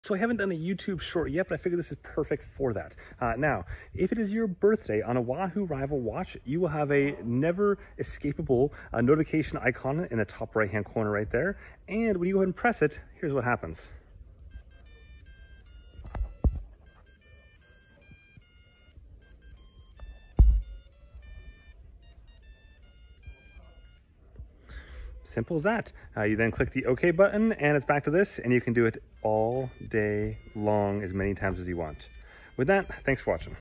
So I haven't done a YouTube short yet, but I figured this is perfect for that. Now, if it is your birthday on a Wahoo RIVAL watch, you will have a never escapable notification icon in the top right-hand corner right there. And when you go ahead and press it, here's what happens. Simple as that. You then click the OK button and it's back to this, and you can do it all day long as many times as you want. With that, thanks for watching.